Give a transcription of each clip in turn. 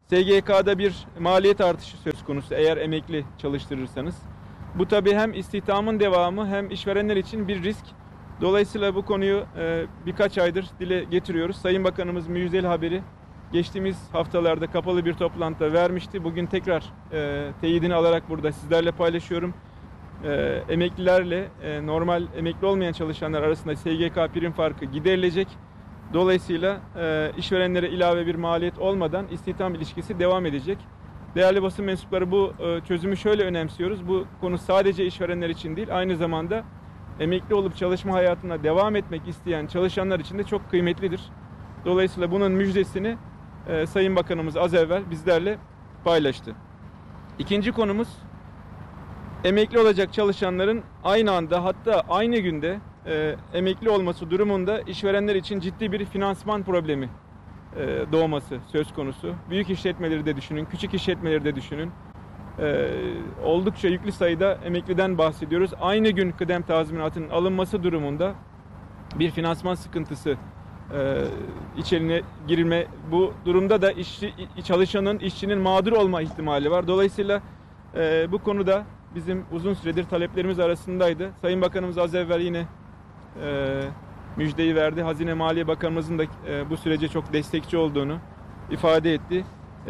SGK'da bir maliyet artışı söz konusu eğer emekli çalıştırırsanız. Bu tabii hem istihdamın devamı hem işverenler için bir risk. Dolayısıyla bu konuyu birkaç aydır dile getiriyoruz. Sayın Bakanımız müjdeli haberi geçtiğimiz haftalarda kapalı bir toplantıda vermişti. Bugün tekrar teyidini alarak burada sizlerle paylaşıyorum. Emeklilerle normal emekli olmayan çalışanlar arasında SGK prim farkı giderilecek. Dolayısıyla işverenlere ilave bir maliyet olmadan istihdam ilişkisi devam edecek. Değerli basın mensupları, bu çözümü şöyle önemsiyoruz. Bu konu sadece işverenler için değil, aynı zamanda emekli olup çalışma hayatına devam etmek isteyen çalışanlar için de çok kıymetlidir. Dolayısıyla bunun müjdesini Sayın Bakanımız az evvel bizlerle paylaştı. İkinci konumuz, emekli olacak çalışanların aynı anda, hatta aynı günde emekli olması durumunda işverenler için ciddi bir finansman problemi doğması söz konusu. Büyük işletmeleri de düşünün, küçük işletmeleri de düşünün. Oldukça yüklü sayıda emekliden bahsediyoruz. Aynı gün kıdem tazminatının alınması durumunda bir finansman sıkıntısı içerisine girme, bu durumda da çalışanın, işçinin mağdur olma ihtimali var. Dolayısıyla bu konuda bizim uzun süredir taleplerimiz arasındaydı. Sayın Bakanımız az evvel yine müjdeyi verdi. Hazine Maliye Bakanımızın da bu sürece çok destekçi olduğunu ifade etti.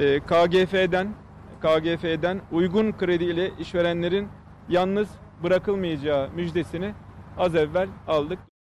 KGF'den uygun krediyle işverenlerin yalnız bırakılmayacağı müjdesini az evvel aldık.